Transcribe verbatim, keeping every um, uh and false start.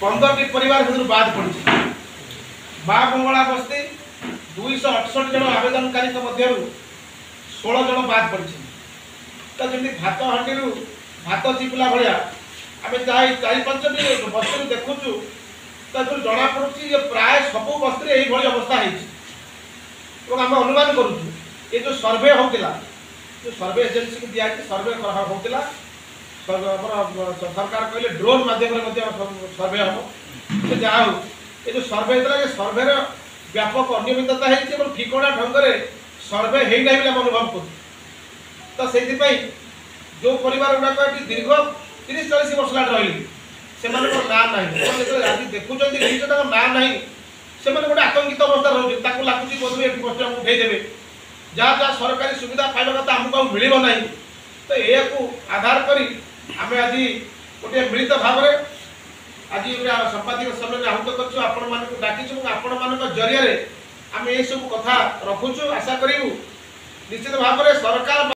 पंद्रह परिवार बाद पड़ी माँ बंगला बस्ती दुईश अठसठ जन आवेदनकारी मध्य षोल जन बाद पड़ी तो जमी भात हांडी भात चिपिला भाया आम चार चार पांच बस्ती देखुचु तो जना पड़ी प्राय सबू बस्ती यही अवस्था है आम अनुमान करुचु ये जो सर्वे होता जो सर्वे एजेन्सी को दिया सर्वे होता सरकार कहले ड्रोन माध्यम सर्वे हम से जहाँ हो ये जो सर्वे होता है सर्वे व्यापक अनियमितता है ठिकणा ढंग से सर्वे होना भी अनुभव कर तो से जो परिवार गुड़ाक दीर्घ तीस चालीस वर्ष ला रही से ना ना आज देखुं ना ना से गोटे आतंकित अवस्था रोचे लगुच बोधे बस उठेदेवे जहाँ जहाँ सरकारी सुविधा पाइबा कथा आमको मिल ना तो यह आधार करी आम आज गोटे मिलित भाव में आज संपादिक सम्मेलन आहूत कर डाकी आपण मान जरिया आम ये सब कथा रखुचु आशा करूँ निश्चित भाव में सरकार